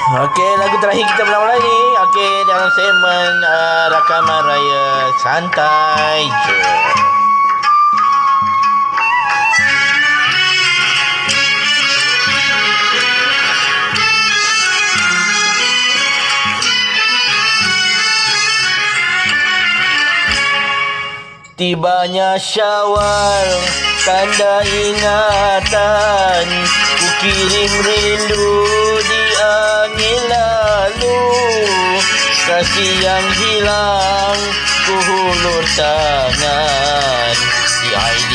Okey, lagu terakhir kita malam ni. Okey, dalam segmen rakaman raya santai je. Tibanya Syawal, tanda ingatan, ku kirim rindu di angin lalu. Kasih yang hilang, ku hulur tangan. Di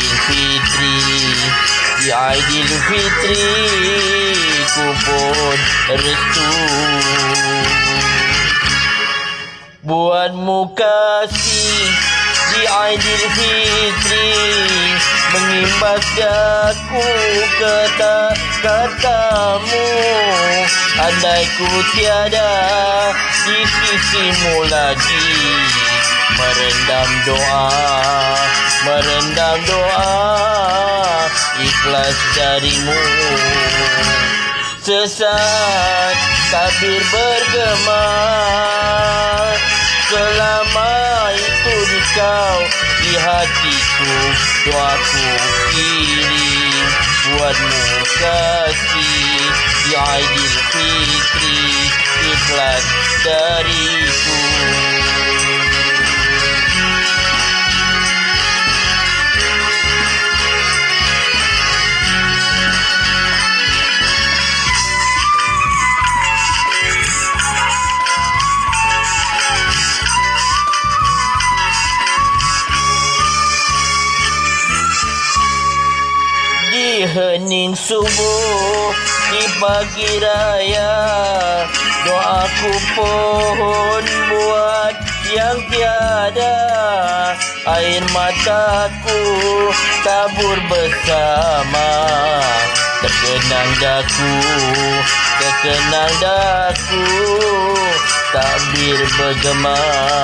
Aidilfitri, ku pun restu. Buatmu kasih di Aidilfitri, mengimbas daku kata-katamu. Andai ku tiada di sisimu lagi, merendam doa ikhlas darimu. Sesaat tabir bergema, selama itu di kau, di hatiku doaku kirim. Buatmu kasih di Aidilfitri, ikhlas dariku. Hening subuh di pagi raya, doaku pohon buat yang tiada. Air mataku tabur bersama, terkenang daku, tabir bergema.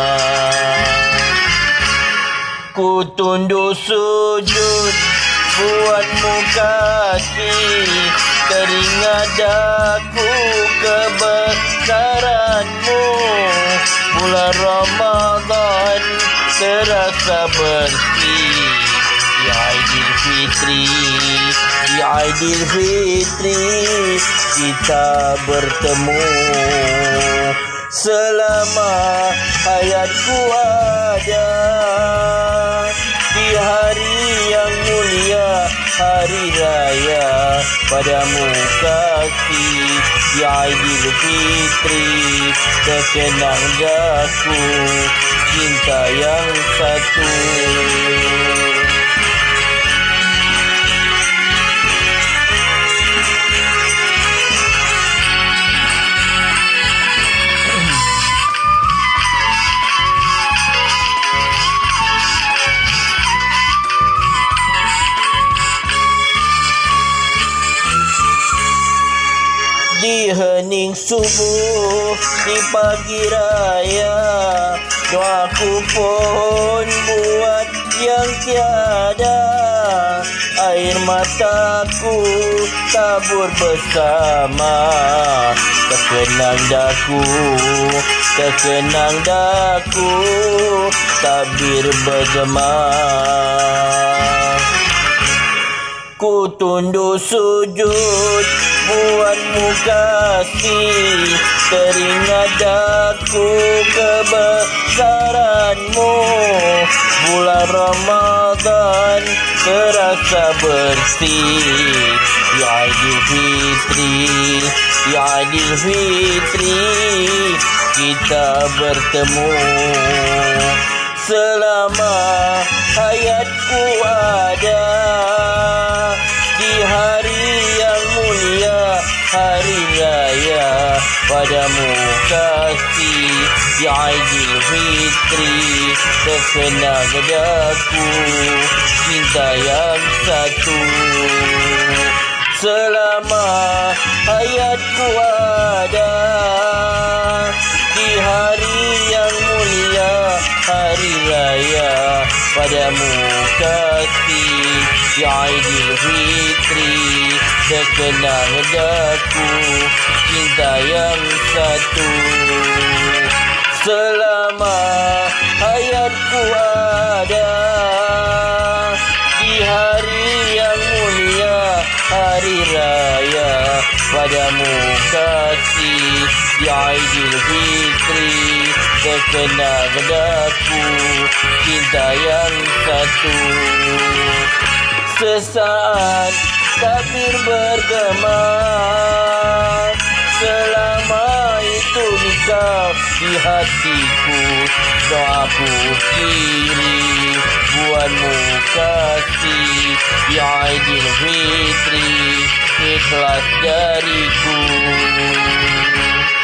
Ku tunduk sujud buatmu kasih, teringat daku kebesaranmu. Bulan Ramadan terasa bersih, di Aidilfitri kita bertemu. Selama hayatku ada, di hari yang mulia, hari raya, padamu kasih di Aidilfitri, terkenang daku cinta yang satu. Di hening subuh di pagi raya, doaku pun buat yang tiada. Air mataku tabur bersama, terkenang daku, tabir bergema. Ku tunduk sujud buatmu kasih, teringat daku kebesaranmu. Bulan Ramadan terasa bersih, di Aidilfitri kita bertemu. Selama hayatku ada, di hari yang mulia, hari raya, padamu kasih di Aidilfitri, terkenang daku cinta yang satu. Selama hayatku ada, di hari yang mulia, hari raya, padamu kasih di Aidilfitri, terkenang daku cinta yang satu. Selama hayatku ada, di hari yang mulia, hari raya, padamu kasih di Aidilfitri, terkenal padaku cinta yang satu. Sesaat takbir bergema, selama itu dikau di hatiku, doaku kirim buatmu kasih di Aidilfitri, ikhlas dariku.